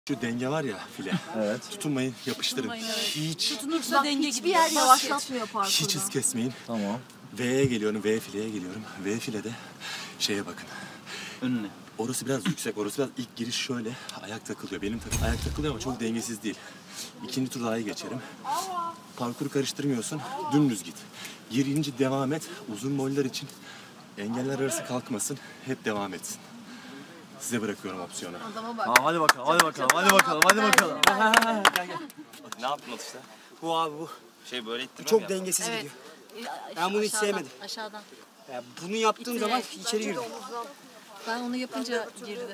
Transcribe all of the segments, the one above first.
Şu denge var ya file. Evet. Tutunmayın, yapıştırın. Hiç. Tutunursa denge gibi. Bir yer yavaşlatmıyor parkurda. Hiç hız kesmeyin. Tamam. V'ye geliyorum, V fileye geliyorum. V filede şeye bakın. Önüne. Orası biraz yüksek, orası biraz ilk giriş şöyle. Ayak takılıyor. Benim ayak takılıyor ama çok dengesiz değil. İkinci tur daha iyi geçerim. Parkuru karıştırmıyorsun, dümdüz git. Girince devam et. Uzun boylar için engeller arası kalkmasın, hep devam etsin. Size bırakıyorum opsiyonu. Adama bak. Hadi bakalım, hadi bakalım, hadi bakalım, hadi bakalım. Gel. Ne yaptın atışta? Bu abi bu. Şey böyle ittirmem Çok ya. dengesiz Evet. gidiyor. Ben bunu hiç sevmedim. Aşağıdan. Ya bunu yaptığım zaman İttirerek. içeri girdim. Ben onu yapınca girdi.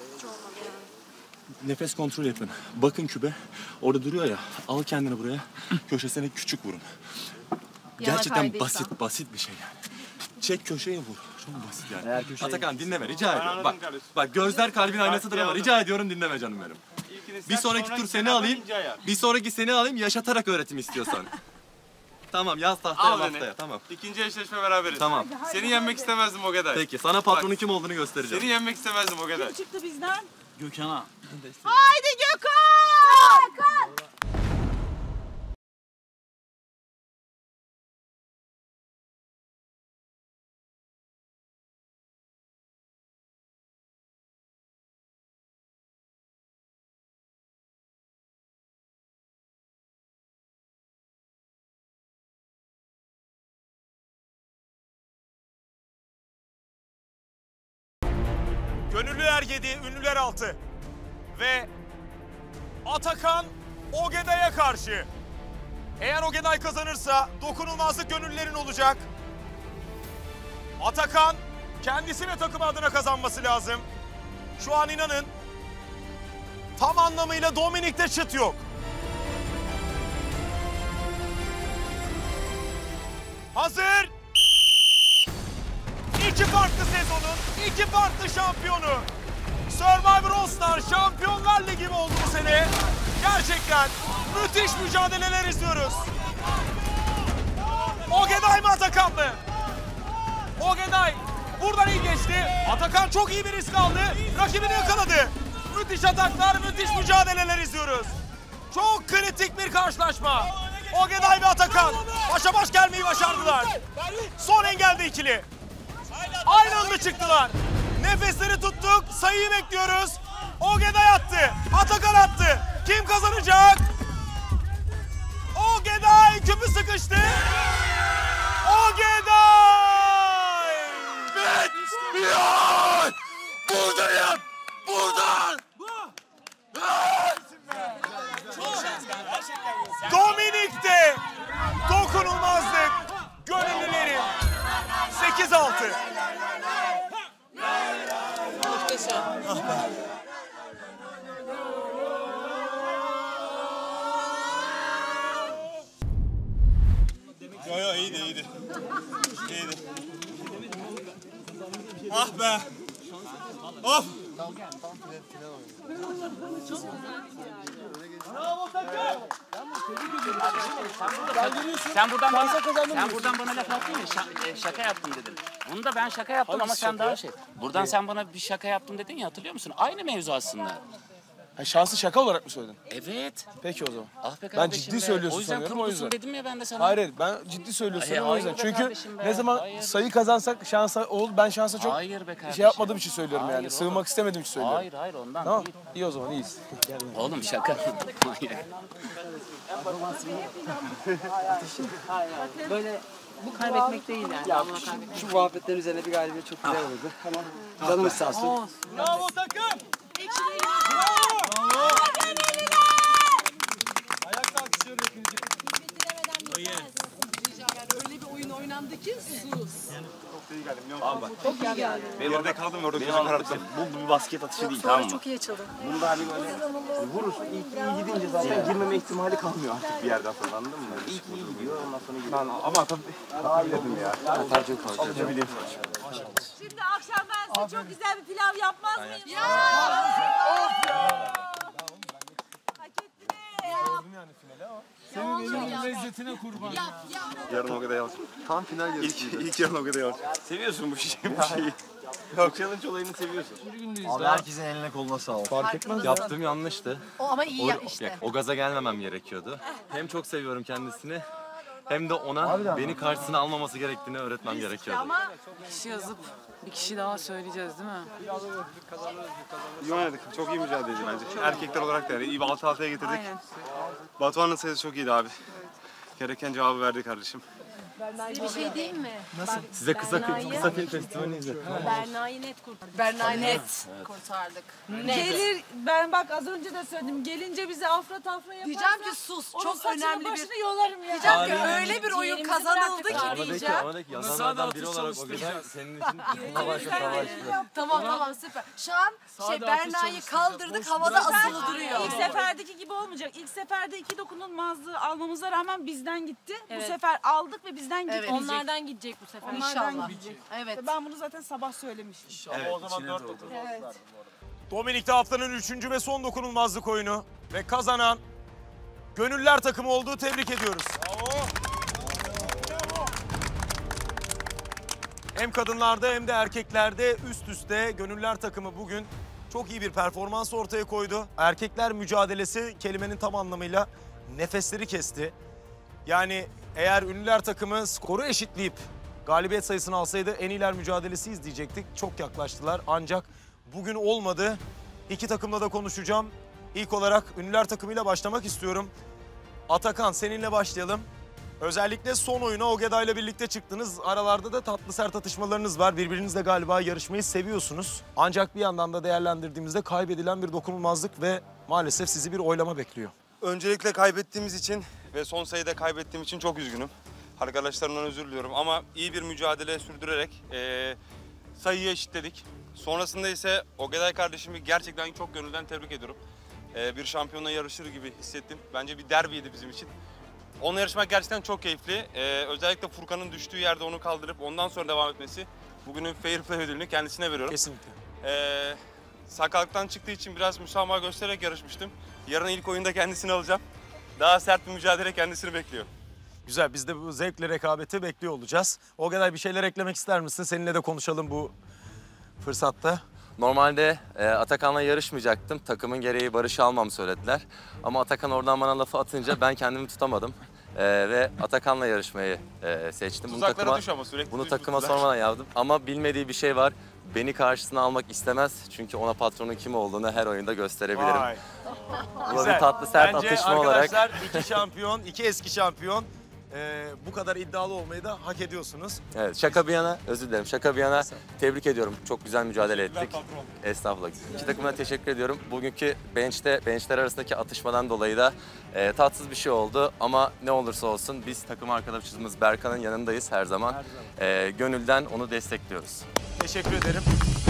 Nefes kontrol yapın. Bakın kübe. Orada duruyor ya. Al kendini buraya. Köşesine küçük vurun. Gerçekten kaydıysan. basit bir şey yani. Çek köşeye vur. Çok basit yani. Eğer köşeye- Atakan dinleme rica ediyorum. Bak gözler kalbin aynasıdır ama rica ediyorum dinleme canım benim. Bir sonraki tur seni alayım. Bir sonraki seni alayım yaşatarak öğretim istiyorsan. Tamam yaz tahtaya haftaya tamam. İkinci eşleşme beraberiz. Tamam. Seni yenmek istemezdim o kadar. Peki sana patronun kim olduğunu göstereceğim. Seni yenmek istemezdim o kadar. Çıktı bizden. Gökhan'a. Haydi Gökhan! Gönüllüler 7, ünlüler 6. Ve Atakan Ogeday'a karşı. Eğer Ogeday kazanırsa dokunulmazlık gönüllülerin olacak. Atakan kendisi ve takım adına kazanması lazım. Şu an inanın tam anlamıyla Dominik'te çıt yok. Hazır. İki farklı sezonun, iki farklı şampiyonu. Survivor All Star Şampiyonlar Ligi mi oldu bu sene? Gerçekten müthiş mücadeleler izliyoruz. Ogeday mı Atakan mı? Ogeday buradan iyi geçti. Atakan çok iyi bir risk aldı. Rakibini yakaladı. Müthiş ataklar, müthiş mücadeleler izliyoruz. Çok kritik bir karşılaşma. Ogeday ve Atakan başa baş gelmeyi başardılar. Son engelde ikili. Aynı anda çıktılar. Nefesleri tuttuk. Sayıyı bekliyoruz. Ogeday attı. Atakan attı. Kim kazanacak? Ogeday küpü sıkıştı. Ogeday! Bitmiyor! Buradayım! Buradan! Dominik'te dokunulmazlık gönüllülerin 8-6. Yo iyiydi. İyiydi. Ah be. Of. Sen buradan bana laf attın ya, şaka yaptım dedin. Bunu da ben şaka yaptım ama sen daha şey. Buradan sen bana bir şaka yaptım dedin ya, hatırlıyor musun? Aynı mevzu aslında. Ha, şansı şaka olarak mı söyledin? Evet. Peki o zaman. Ah be Ben kardeşim ciddi be. söylüyorsun o yüzden sanıyorum, o yüzden. kurgusun dedim ya ben de sana. Hayır, ben ciddi söylüyorsun Hayır, o yüzden. hayır be Çünkü kardeşim be. ne zaman Hayır. sayı kazansak şansa ben şansa çok Hayır be kardeşim. şey yapmadığım için söylüyorum Hayır yani. oğlum. Sığınmak istemediğim için söylüyorum. Hayır ondan Tamam. değil. İyi o zaman iyiyiz. Oğlum şaka. Hayır. Böyle bu kaybetmek değil yani. Ya şu muhabbetlerin üzerine bir galibiyet çok güzel olurdu. Ama canımız sağ olsun. Bravo takım! Ayakta alkışlıyorum hepinizi. Öyle bir oyun oynandı ki sus. Geride kaldım orada güzel attım. Bu bir basket atışı değil Sonra tamam mı? çok iyi açıldı. Bunda hani böyle vurursun ilk iyi gidince zaten girmeme ihtimali kalmıyor artık bir yerden sonra anladın mı? İlk iyi gidiyor ondan sonra gidiyor. Ama tabii atabilirdim ya. Atarcı kalacak. Ne bileyim. Şimdi akşam ben size çok güzel bir pilav yapmaz mıyım? Ya! Hak ettiniz. Senin lezzetine kurban. Yarın o kadar yalçın. Tam final yarısı. İlk yarın o kadar yalçın. Seviyorsun bu şeyi. Yok, challenge olayını seviyorsun. Abi herkesin eline koluna sağlık. Fark etmez. Yaptığım yanlıştı. O ama iyi ya işte. O gaza gelmemem gerekiyordu. Hem çok seviyorum kendisini hem de ona beni karşısına almaması gerektiğini öğretmem gerekiyordu. Bir kişi yazıp bir kişi daha söyleyeceğiz değil mi? İyi oynadık. Çok iyi mücadeleydi bence. Erkekler olarak da yani iyi bir 6-6'ya getirdik. Aynen. Batuhan'ın sayısı çok iyiydi abi. Gereken cevabı verdi kardeşim. Bir şey değil mi? Size kısa film festivalini izlettim. Berna'yı net kurtardık. Berna'yı net kurtardık. Gelir, ben bak az önce de söyledim. Gelince bize afra tafra yaparsa. Diyeceğim ki sus. onun Çok saçını önemli bir... başını yolarım ya. Diyeceğim ki öyle bir oyun Ciğerimizi kazanıldı bıraktık ki abi. diyeceğim. Aradaki yazanlardan biri olarak o güzel senin için savaşta. Tamam süper. Şu an Berna'yı kaldırdık havada asılı duruyor. İlk seferdeki gibi olmayacak. İlk seferde 2 dokunulmazlığı almamıza rağmen bizden gitti. Bu sefer aldık ve bizden gitti. Evet. Onlardan gidecek bu sefer. İnşallah. Evet. Ben bunu zaten sabah söylemiştim. O zaman 4 Dominik'te haftanın 3. ve son dokunulmazlık oyunu ve kazanan Gönüller takımı olduğu tebrik ediyoruz. Hem kadınlarda hem de erkeklerde üst üste Gönüller takımı bugün çok iyi bir performans ortaya koydu. Erkekler mücadelesi kelimenin tam anlamıyla nefesleri kesti. Yani eğer Ünlüler takımı skoru eşitleyip galibiyet sayısını alsaydı en iyiler mücadelesi izleyecektik. Çok yaklaştılar ancak bugün olmadı. İki takımla da konuşacağım. İlk olarak Ünlüler takımıyla başlamak istiyorum. Atakan, seninle başlayalım. Özellikle son oyuna Ogeda ile birlikte çıktınız. Aralarda da tatlı sert atışmalarınız var. Birbirinizle galiba yarışmayı seviyorsunuz. Ancak bir yandan da değerlendirdiğimizde kaybedilen bir dokunulmazlık ve maalesef sizi bir oylama bekliyor. Öncelikle kaybettiğimiz için ve son sayıda kaybettiğim için çok üzgünüm. Arkadaşlarımdan özür diliyorum ama iyi bir mücadele sürdürerek sayıyı eşitledik. Sonrasında ise Ogeday kardeşimi gerçekten çok gönülden tebrik ediyorum. Bir şampiyonla yarışır gibi hissettim. Bence bir derbiydi bizim için. Onunla yarışmak gerçekten çok keyifli. Özellikle Furkan'ın düştüğü yerde onu kaldırıp ondan sonra devam etmesi. Bugünün fair play ödülünü kendisine veriyorum. Kesinlikle. Sakallıktan çıktığı için biraz müsamaha göstererek yarışmıştım. Yarın ilk oyunda kendisini alacağım. Daha sert bir mücadele kendisini bekliyor. Güzel, biz de bu zevkle rekabeti bekliyor olacağız. Ogeda, bir şeyler eklemek ister misin? Seninle de konuşalım bu fırsatta. Normalde Atakan'la yarışmayacaktım. Takımın gereği Barış'ı almamı söylediler. Ama Atakan oradan bana lafı atınca ben kendimi tutamadım. Ve Atakan'la yarışmayı seçtim. Tuzaklara düş ama sürekli bunu düş takıma tuttular. sormadan yaptım. Ama bilmediği bir şey var. Beni karşısına almak istemez. Çünkü ona patronun kim olduğunu her oyunda gösterebilirim. Vay. Bu da bir tatlı sert Bence atışma olarak. arkadaşlar iki şampiyon, iki eski şampiyon bu kadar iddialı olmayı da hak ediyorsunuz. Evet, şaka bir yana, özür dilerim. Şaka bir yana tebrik ediyorum. Çok güzel mücadele ettik. Estağfurullah. İki takımına teşekkür ediyorum. Bugünkü benchler arasındaki atışmadan dolayı da tatsız bir şey oldu. Ama ne olursa olsun biz takım arkadaşımız Berkan'ın yanındayız her zaman. Gönülden onu destekliyoruz. Teşekkür ederim.